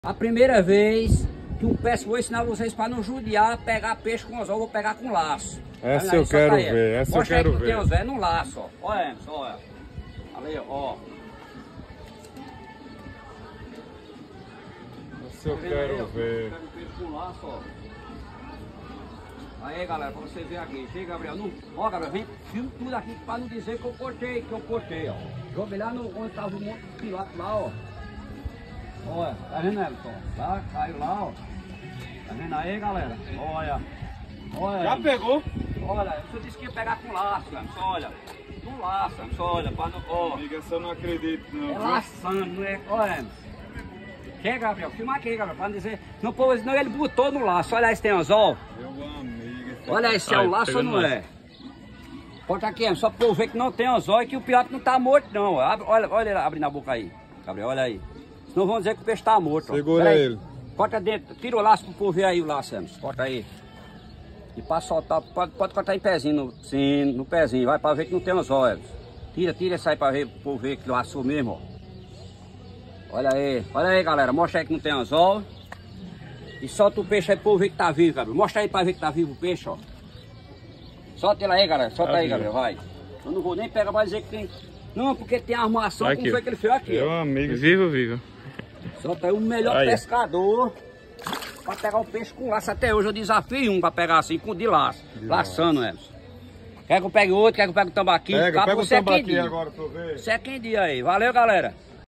A primeira vez que um pesca, vou ensinar vocês para não judiar, pegar peixe com anzol, vou pegar com laço. Essa eu quero ver, essa eu quero ver. Mostra aí que no laço, ó. Olha, Emerson, olha. Ali, ó. Essa eu quero ver. Pega o peixe com laço, ó. Aí, galera, pra você ver aqui. Chega, Gabriel. Não, ó, Gabriel, vem, filma tudo aqui pra não dizer que eu cortei, ó. Joguei lá no, onde tava o monte de pilato lá, ó. Olha, tá vendo, Emerson? Tá, caiu lá, ó. Tá vendo aí, galera? Olha. Olha. Já pegou? Olha, você disse que ia pegar com laço, Emerson, olha. Com laço, Emerson, olha, pra não... Ó. Amiga, essa eu não acredito, não. É laçando, não é? Olha, Emerson. Chega, Gabriel, filma aqui, Gabriel, pra não dizer... Não, pô, não, ele botou no laço, olha aí se tem anzol. Meu amigo. Olha aí se é um laço ou não é. Bota aqui, Emerson, só pra eu ver que não tem anzol e que o pilato não tá morto, não. Olha ele abrindo a boca aí, Gabriel, olha aí. Senão vão dizer que o peixe tá morto. Segura ele. Corta dentro, tira o laço pro povo ver aí o laço, Emerson. Corta aí. E pra soltar, pode cortar em pezinho, sim, no pezinho, vai pra ver que não tem anzol, Emerson. Tira esse aí pra ver, pro povo ver que laçou mesmo, ó. Olha aí, galera, mostra aí que não tem anzol. E solta o peixe aí pro povo ver que tá vivo, Gabriel. Mostra aí pra ver que tá vivo o peixe, ó. Solta ele aí, galera, solta aí, Gabriel, vai. Eu não vou nem pegar pra dizer que tem... Não, porque tem armação, aqui, como foi que ele fez aqui, meu ó. amigo. Vivo. Solta aí o melhor aí, pescador pra pegar o peixe com laço. Até hoje eu desafio um pra pegar assim, de laço. Laçando, Emerson. Quer que eu pegue outro, quer que eu pegue o tambaqui? Pega o você é quem tambaqui dia. agora pra eu ver. Você é quem dia aí. Valeu, galera.